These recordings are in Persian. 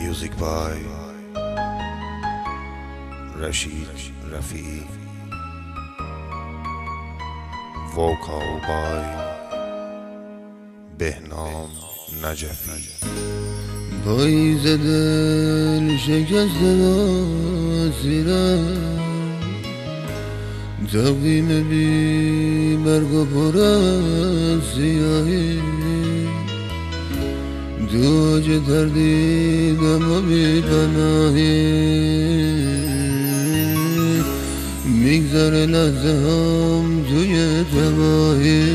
Music by Rashid Rafi. Vocal by Behnam Najafi. پاییز دل شکسته اسیرم، تقویم بی برگ و پر از سیاهی، دوج تردیدم و بی پناهی، میگذره لحظه هم توی تباهی.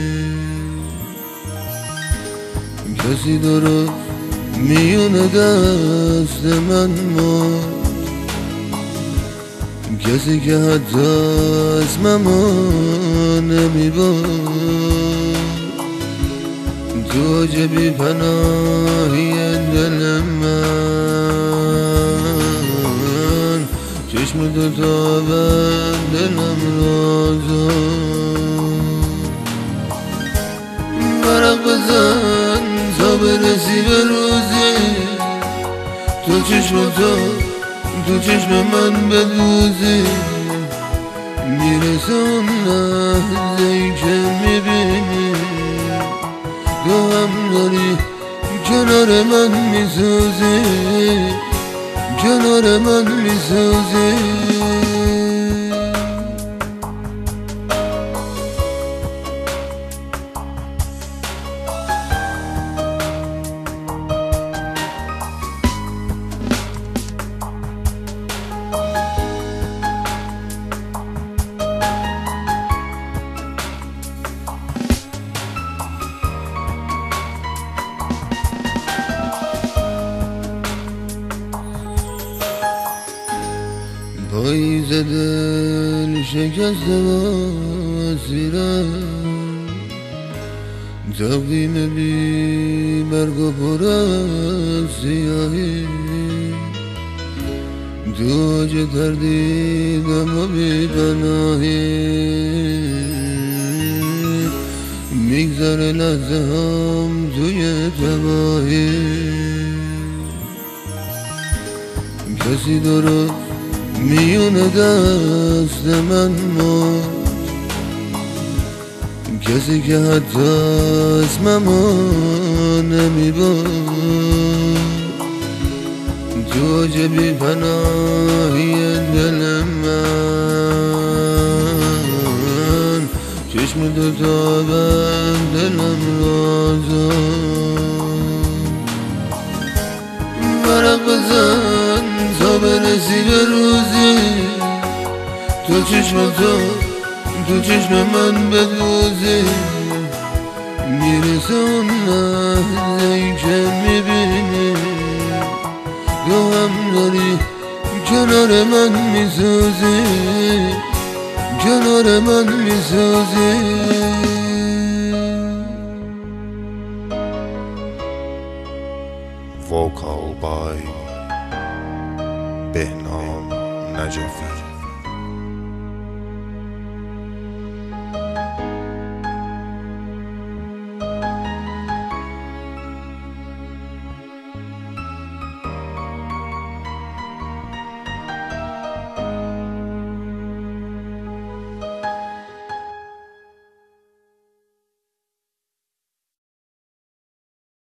کسی درست میونه دست من مرد، کسی که حتی اسممو نمیبرد، تو اوج بی پناهی دل من، چشم دوتا بر دلم رازم. ورق بزن تا برسی به روزی، تو چشم من بدوزی، میرسه اون لحظه‌ای که میبینی تو هم داری کنار من میسوزی، کنار من میسوزی. پاییز دل شکسته اسیرم، تقویم بی برگ و پر از سیاهی، دوج تردیدم و بی پناهی، میگذره لحظه هم توی تباهی. کسی درست میونه دست من مرد، کسی که حتی اسممو نمیبرد، تو اوج بی پناهی دل من، چشم دوتا بر دلم رازم. ورق بزن تا برسی به روزی، تو چشم من بدوزی، میرسه اون لحظه‌ای که میبینی تو هم داری کنار من میسوزی، کنار من میسوزی. Vocal by Behnam Najafi.